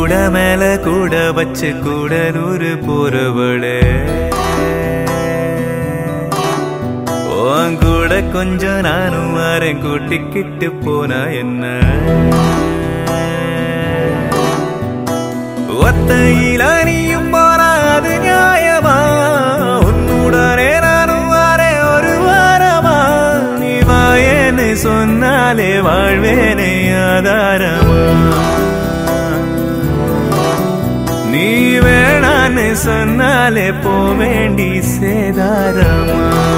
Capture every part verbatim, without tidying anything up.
கூட மேல கூட வச்சு கூடலூர் போறவளே உன் கூட கொஞ்சம் நானும் வரேன் கூட்டிக்கிட்டு போனா என்ன ஒத்தையில நீயும் போனா அது நியாயமா உன்னுடனே நானும் வரேன் ஒரு வாரமா நீ வாயேன்னு சொன்னாலே வாழ்வேனே ஆதாரமா நீ வேணான்னு சொன்னாலே போவேண்டி சேதாரமா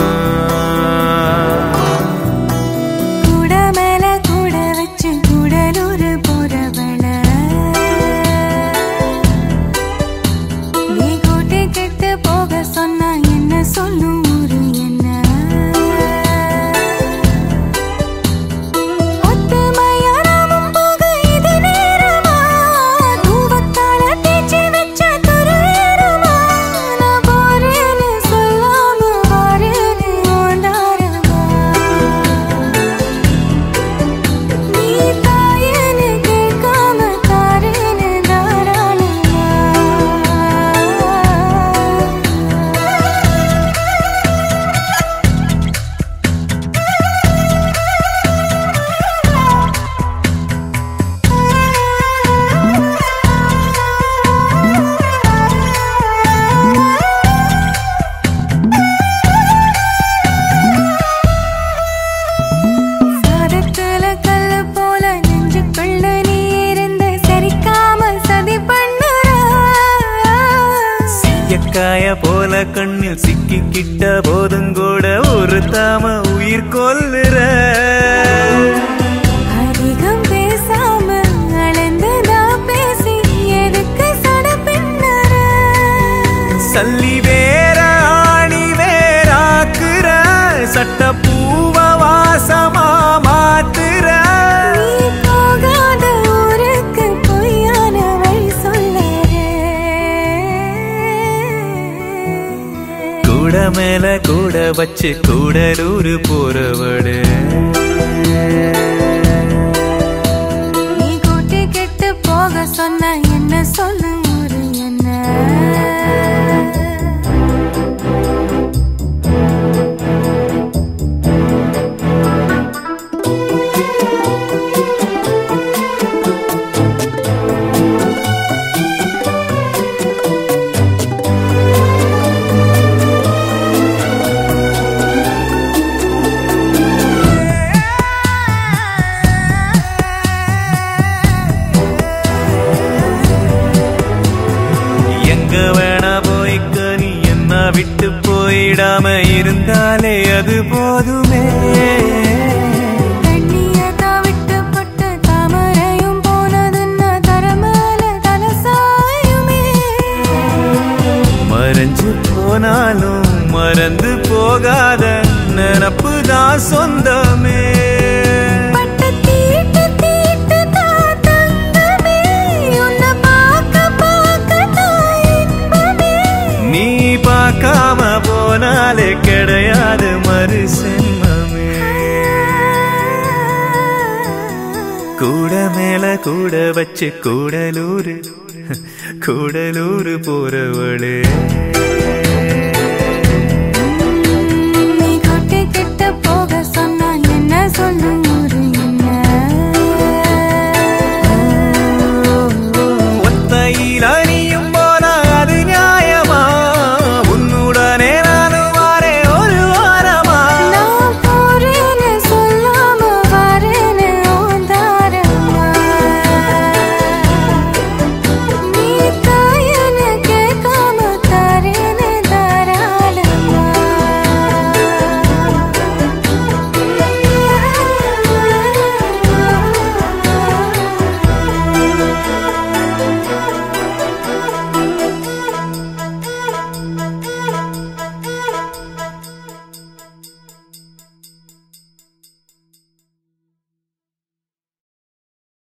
கூட மேல கூட வச்சு கூடலூர் போறவள நீ கூட்டி கிட்டு போக சொன்னா என்ன சொல்லும் ஊரு என்ன காய போல கண்ணில் சிக்கிக்கிட்ட போதும் கூட ஒரு தாம உயிர் கொல்லுற அதிகம் பேசாம அளந்ததா பேசி எதுக்கு சட பின்னற சல்லி வேற ஆணி வேறாக்குற சட்ட பூவ வாசமா மாத்துற கூட மேல கூட வச்சு கூடலூர் போறவளே நீ கூட்டி கெட்டு போக சொன்ன என்ன சொல்லும் ஊரு என்ன விட்டு போயிடாம இருந்தாலே அது போதுமே தண்ணியதா விட்டு பட்டு தாமரையும் போனதுன்னா தரமேல தலசாயுமே மறைஞ்சு போனாலும் மறந்து போகாத நினப்பு தான் சொந்தமே பார்க்காம போனாலே கிடையாது மறு சென்மமே கூட மேல கூட வச்சு கூடலூர் கூடலூர் போறவளே